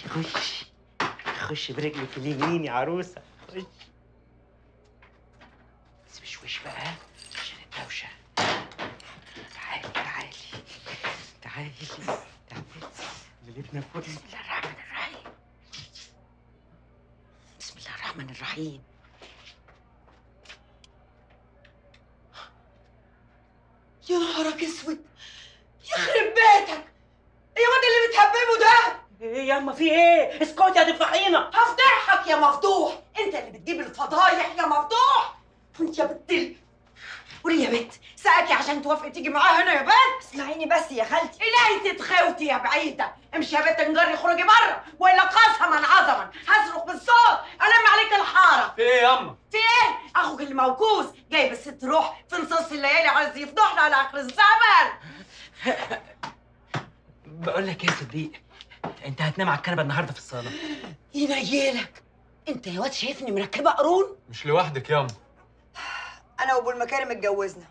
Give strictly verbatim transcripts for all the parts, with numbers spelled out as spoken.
خش خش برجلك اليمين يا عروسه، خش. بس مش وش بقى عشان الدوشه. تعالي تعالي تعالي تعالي ليلتنا فوق. بسم الله الرحمن الرحيم. بسم الله الرحمن الرحيم. يا نهارك اسود، يخرب بيتك! ايه واد اللي بتهببه ده؟ ايه يا اما في ايه؟ اسكتي هتفضحينا. هفضحك يا مفضوح، انت اللي بتجيب الفضايح يا مفضوح. وانت يا بنت، قولي يا بنت ساقكي عشان توافقي تيجي معايا هنا يا بنت. اسمعيني بس يا خالتي. الهي تتخوتي يا بعيده، امشي يا بنت نجري، خرجي بره والا قسما عظما هصرخ بالصوت الم عليك الحاره. في ايه ياما؟ في ايه؟ اخوك اللي موكوس جايب الست روح في نصاص الليالي عايز يفضحنا على اخر الزمن. بقول لك يا صديق، انت هتنام على الكنبه النهارده في الصاله. ينيلك انت يا واد شايفني مركبه قرون؟ مش لوحدك ياما، انا وابو المكارم اتجوزنا.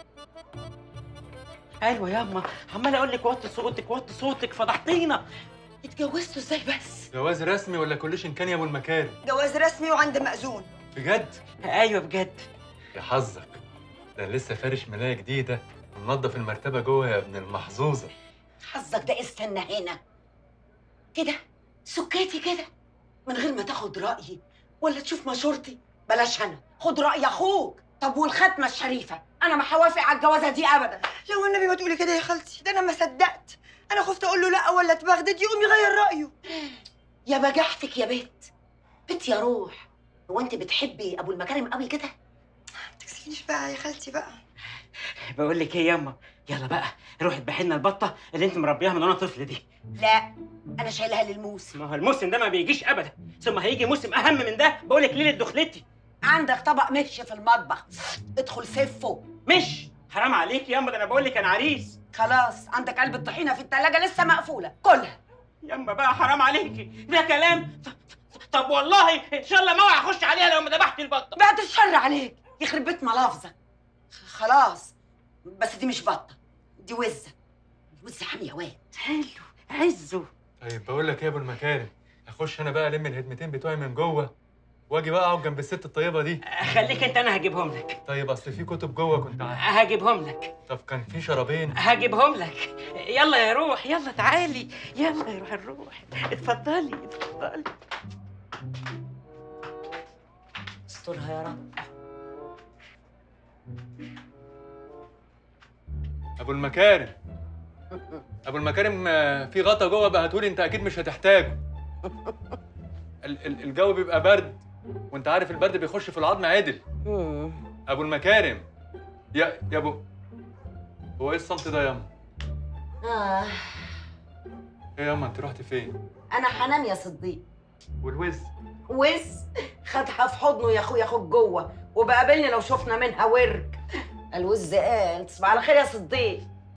ايوه ياما، عمال اقول لك وطي صوتك وطي صوتك، فضحتينا. اتجوزتوا ازاي بس؟ جواز رسمي ولا كلش كان يا ابو المكارم؟ جواز رسمي وعند مأذون. بجد؟ ايوه بجد. يا حظك، ده أنا لسه فارش ملايه جديده ومنضف المرتبه جوه يا ابن المحظوظه. حظك ده استنى هنا كده سكاتي كده من غير ما تاخد رأيي ولا تشوف مشورتي. بلاش انا، خد رأي اخوك. طب والختمة الشريفة انا ما هوافق على الجوازة دي ابدا. لو النبي ما تقولي كده يا خالتي، ده انا ما صدقت. انا خفت اقول له لا ولا اتبغدد يقوم يغير رأيه. يا بجحتك يا بنت، بنت يا روح. هو انت بتحبي ابو المكارم قوي كده؟ ما تكسفينيش بقى يا خالتي بقى. بقول لك ايه ياما، يلا بقى روحي اذبحي لنا البطه اللي انت مربيها من وانا طفل دي. لا انا شايلها للموسم. ما هو الموسم ده ما بيجيش ابدا، ثم هيجي موسم اهم من ده. بقول لك ليله دخلتي. عندك طبق مش في المطبخ، ادخل سفه. مش حرام عليك ياما، ده انا بقول لك انا عريس. خلاص عندك علبة طحينة في التلاجة لسه مقفولة، كلها. ياما بقى حرام عليكي، ده كلام. طب والله ان شاء الله ما هخش عليها لو ما ذبحت البطه. بعد الشر عليك، يخرب بيت ملافظك. خلاص بس دي مش بطة، دي وزة. وزة حامية واد. حلو عزه. طيب بقول لك ايه يا ابو المكارم، اخش انا بقى الم الهدمتين بتوعي من جوه واجي بقى اقعد جنب الست الطيبه دي. خليك انت، انا هجيبهم لك. طيب اصل في كتب جوه كنت عارف. هجيبهم لك. طب كان في شرابين. هجيبهم لك. يلا يا روح، يلا تعالي، يلا يا روح الروح. اتفضلي اتفضلي. استرها يا رب. ابو المكارم ابو المكارم، آه، في غطا جوه بقى هاتولي، انت اكيد مش هتحتاجه. ال- ال- الجو بيبقى برد وانت عارف البرد بيخش في العظم عدل. ابو المكارم يا يا ابو، هو ايه الصمت ده ياما؟ آه. ايه ياما انت رحت فين؟ انا هنام يا صديق. والوز؟ وز خدها في حضنه يا اخويا، خد جوه وبقابلني لو شفنا منها ورك. الوز قال تصبح على خير يا صديق.